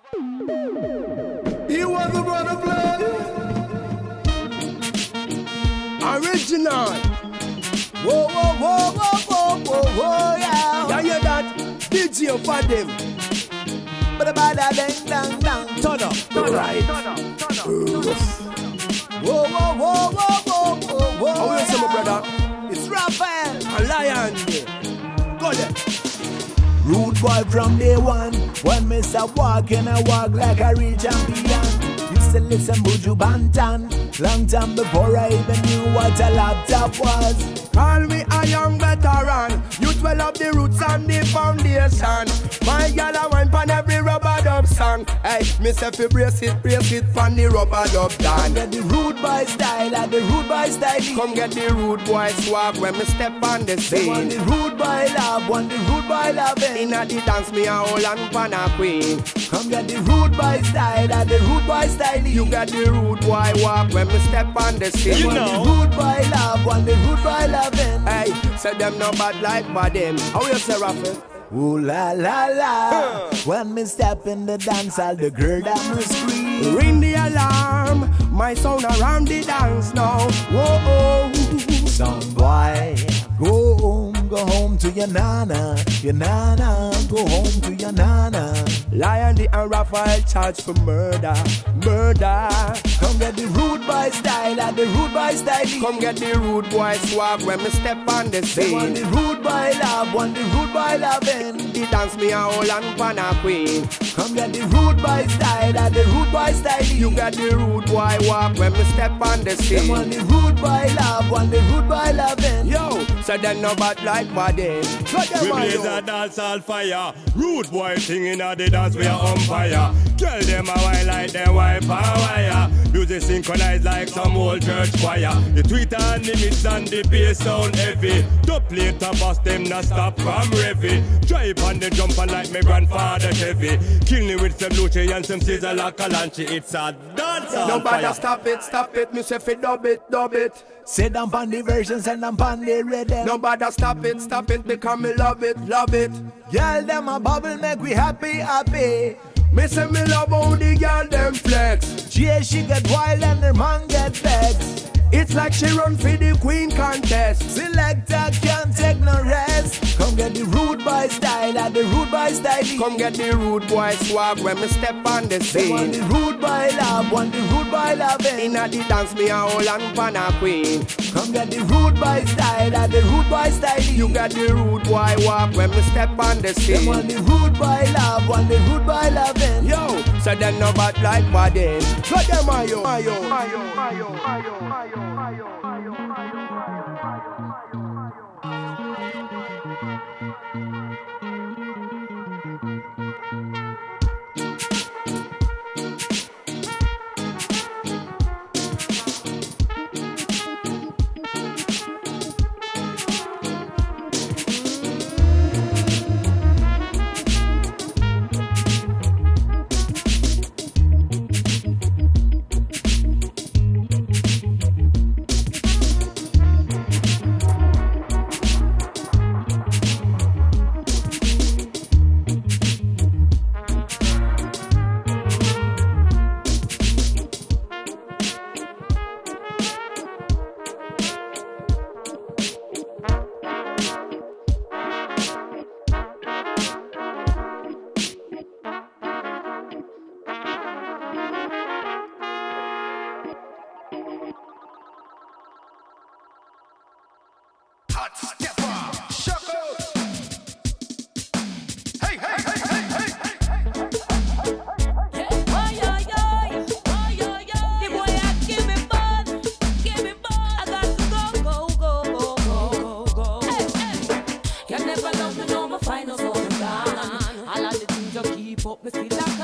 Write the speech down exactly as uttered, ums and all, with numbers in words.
You want the brother play? Original. Whoa, whoa, whoa, whoa, whoa, whoa, whoa, yeah. Yeah, yeah, that D J for them. But about that dang, dang, dang. Turn up, turn right. Turn up, turn up, turn up. Whoa, whoa, whoa, whoa, whoa, whoa, whoa. How you say, my brother? It's Raphael, a lion. Go there. Rude boy from day one. When me start walking, I walk like a real champion. Used to listen Buju Banton. Long time before I even knew what a laptop was. Call me a young veteran. You dwell up the roots and the foundation. My gal a wine pan every rubber dub song. Hey, me say fi brace it, brace it pan the rubber dub down. Get the rude boy style and the rude boy style. Come get the rude boy swag when me step on the scene. They want the rude boy love, want the rude boy loving. Inna the dance me a hold and pan a queen. Come get the rude boy style and the rude boy style. You get the rude boy walk when me step on the scene. You know. The rude boy love, want the rude boy loving. Hey, say them no bad like for them. How you say, Raphael? Ooh la la la. Uh. When me step in the dance hall, the girl that me scream. Ring the alarm, my sound around the dance now. Whoa, some boy, go home, go home to your nana, your nana, go home to your nana. Lion D and Raphael charged for murder, murder. Come get the rude boy style and the rude boy style. Come get the rude boy swag when me step on the scene. They want the rude boy love, want the rude boy loving. The dance me a hold and pan a queen. Come get the rude boy style and the rude boy style. You got the rude boy walk when me step on the scene. They want the rude boy love, want the rude boy loving. Yo, so then no bad like for them. We blaze a dance all fire. Rude boy thing in a the dance we are on fire. Tell them a wine like them wipe a wire. Music synchronized like some old church choir. The tweeter and the mix and the bass sound heavy. The plate to bust them not stop from revy. Drive on the jump and like my grandfather Chevy. Kill me with some Luce and some Caesar like a Lanchi. It's a dance on Nobody fire. stop it, stop it. Me say fi dub it, dub it. Sit down on the versions and I'm on the rhythm. Nobody stop it, stop it. Because me love it, love it. Girl them a bubble make we happy, happy. Me say me love how the girl them flex. Yeah, she get wild and her man get vexed. It's like she run for the queen contest. Selector can't take no rest. Come get the rude boy style and the rude boy style. Come get the rude boy swag when me step on the scene. They want the rude boy love, want the rude boy loving. Inna the dance me a hold and pan a queen. Come get the rude boy style and the rude boy style. You got the rude boy walk when me step on the scene. They want the rude boy love, want the rude boy loving. Yo, so then no bad like for them. Go them ayo, ayo, ayo, ayo, ayo, ayo. Up, me still a